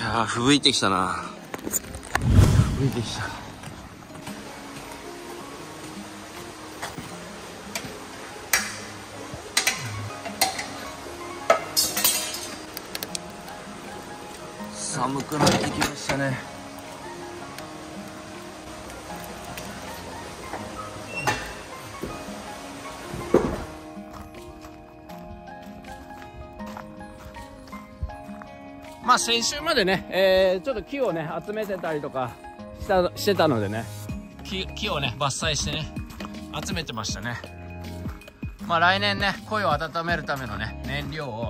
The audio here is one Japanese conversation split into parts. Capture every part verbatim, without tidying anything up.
やー、吹雪いてきたな。吹雪いてきた。寒くなってきましたね。まあ先週までね、えー、ちょっと木をね集めてたりとかしたしてたのでね、木木をね伐採してね集めてましたね。まあ来年ね声を温めるためのね燃料を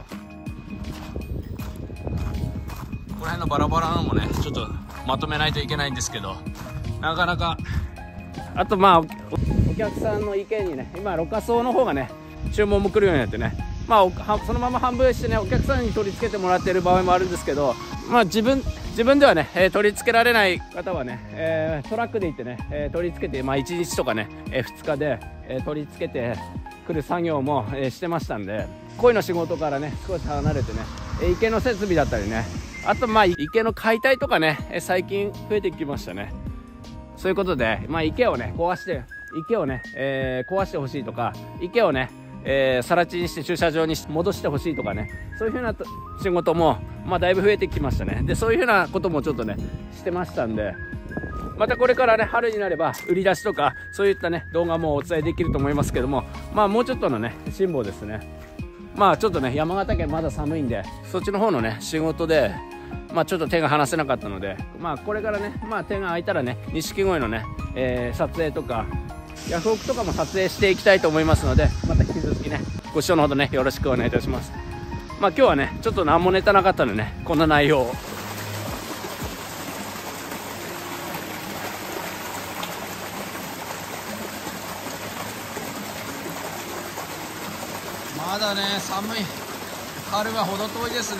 この辺のバラバラのもねちょっとまとめないといけないんですけど、なかなか。あとまあ お, お客さんの意見にね、今ろ過槽の方がね注文も来るようになってね、まあそのまま半分してねお客さんに取り付けてもらっている場合もあるんですけど、まあ自分自分ではね、えー、取り付けられない方はね、えー、トラックで行ってね、えー、取り付けて、まあいちにちとかね、えー、ふつかで、えー、取り付けてくる作業も、えー、してましたんで、鯉の仕事からね少し離れてね、えー、池の設備だったりね、あとまあ池の解体とかね、えー、最近増えてきましたね。そういうことで、まあ、池をね壊して池をね、えー、壊してほしいとか、池をねえー、更地にして駐車場に戻してほしいとかね、そういう風な仕事も、まあ、だいぶ増えてきましたね。でそういう風なこともちょっとねしてましたんで、またこれからね春になれば売り出しとかそういったね動画もお伝えできると思いますけども、まあもうちょっとのね辛抱ですね。まあちょっとね山形県まだ寒いんで、そっちの方のね仕事でまあちょっと手が離せなかったので、まあこれからねまあ手が空いたらね錦鯉のね、えー、撮影とかヤフオクとかも撮影していきたいと思いますので、また引き続きねご視聴のほどねよろしくお願いいたします。まあ今日はねちょっと何もネタなかったのでねこんな内容を。まだね寒い、春は程遠いですね。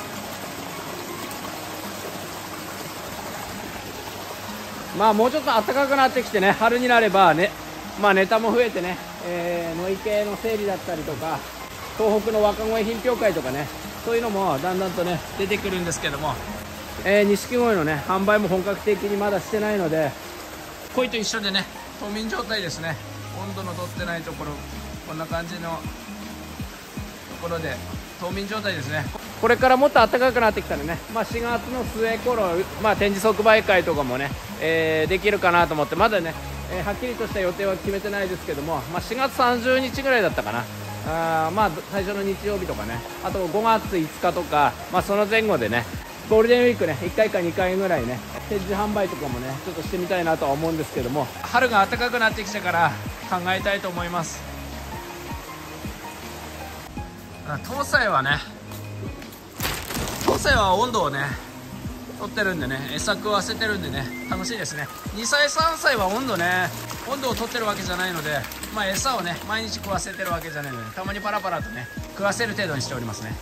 まあもうちょっと暖かくなってきてね春になればね、まあネタも増えてね、えー、野池の整理だったりとか東北の若鯉品評会とかね、そういうのもだんだんとね出てくるんですけども、えー、錦鯉のね販売も本格的にまだしてないので、鯉と一緒でね冬眠状態ですね。温度のとってないところ、こんな感じのところで冬眠状態ですね。これからもっと暖かくなってきたらね、まあ、しがつの末頃、まあ、展示即売会とかもね、えー、できるかなと思って、まだね、えー、はっきりとした予定は決めてないですけども、まあ、しがつさんじゅうにちぐらいだったかな、あまあ最初の日曜日とかね、あとごがついつかとか、まあ、その前後でねゴールデンウィークねいっかいかにかいぐらいね展示販売とかもねちょっとしてみたいなとは思うんですけども、春が暖かくなってきてから考えたいと思います。東西はね東西は温度をね取ってるんでね、餌食わせてるんでね楽しいですね。にさいさんさいは温度ね温度を取ってるわけじゃないので、まあ、餌をね毎日食わせてるわけじゃないので、たまにパラパラとね食わせる程度にしておりますね。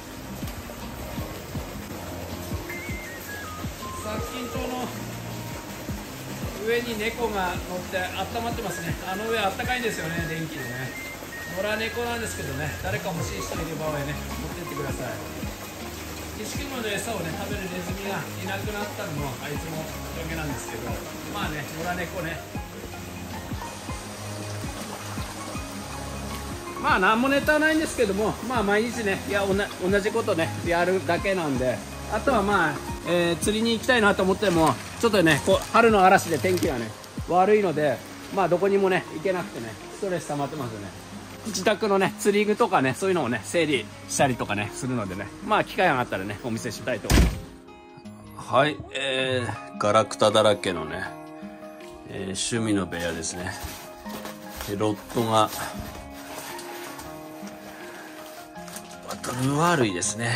殺菌灯の上に猫が乗って温まってますね。あの上あったかいんですよね、電気でね。野良猫なんですけどね、誰か欲しい人いる場合ね持ってってください。錦鯉の餌をね食べるネズミがいなくなったのもあいつのおかげなんですけど、まあね野良猫ね、まあ何もネタはないんですけども、まあ毎日ねいや同じことねやるだけなんで、あとはまあ、えー、釣りに行きたいなと思ってもちょっとねこう春の嵐で天気がね悪いので、まあどこにもね行けなくてねストレス溜まってますよね。自宅のね釣り具とかねそういうのをね整理したりとかねするのでね、まあ機会があったらねお見せしたいと思います。はい、えー、ガラクタだらけのね、えー、趣味の部屋ですね。でロッドがあとルアー類ですね。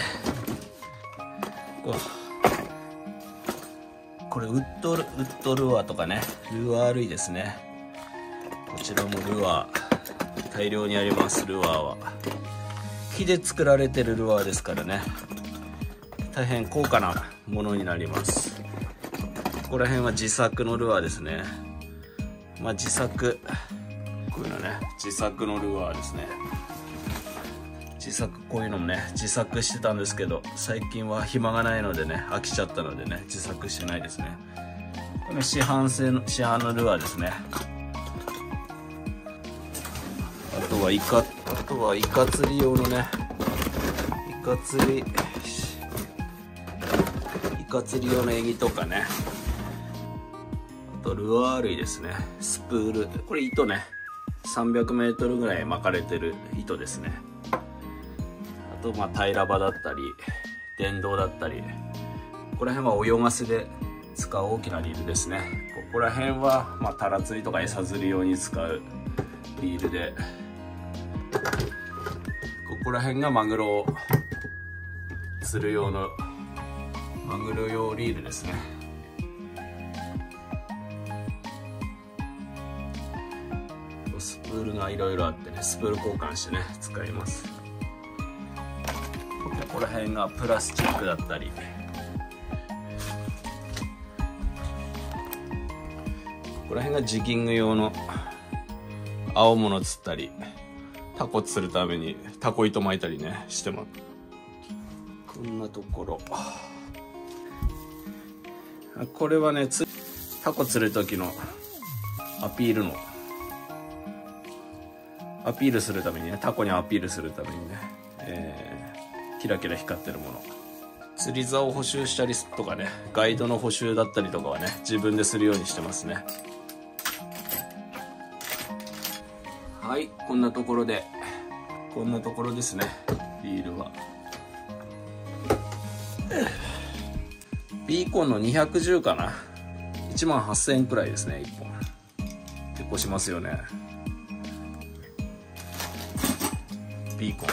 これウッドルウッドルアーとかねルアー類ですね。こちらもルアー大量にあります。ルアーは木で作られてるルアーですからね、大変高価なものになります。ここら辺は自作のルアーですね。まあ自作こういうのね自作のルアーですね。自自作こういうのもね自作してたんですけど、最近は暇がないのでね飽きちゃったのでね自作してないですね。これ市販製の市販のルアーですね。あとはイカあとはイカ釣り用のねイカ釣りイカ釣り用のエギとかね、あとルアー類ですね。スプール、これ糸ねさんびゃくメートルぐらい巻かれてる糸ですね。あとまあ平ら場だったり電動だったり、ここら辺は泳がせで使う大きなリールですね。ここら辺はまあタラ釣りとか餌釣り用に使うリールで、ここら辺がマグロを釣る用のマグロ用リールですね。スプールがいろいろあってね、スプール交換してね使います。ここら辺がプラスチックだったり、ここら辺がジギング用の青物釣ったりタコ釣るためにタコ糸巻いたりねしてます。こんなところ、これはねタコ釣る時のアピールのアピールするためにね、タコにアピールするためにね、えー、キラキラ光ってるもの、釣り竿を補修したりとかね、ガイドの補修だったりとかはね自分でするようにしてますね。はい、こんなところでこんなところですね。リールはビーコンのにひゃくじゅうかな、いちまんはっせんえんくらいですね。いっぽん結構しますよね。ビーコン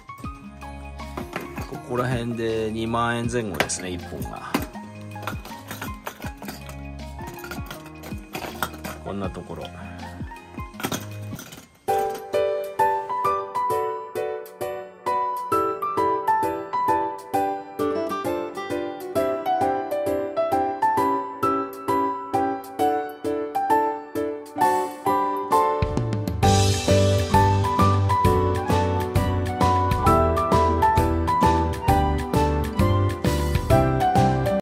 ここら辺でにまんえんぜん後ですね、いっぽんが。こんなところ。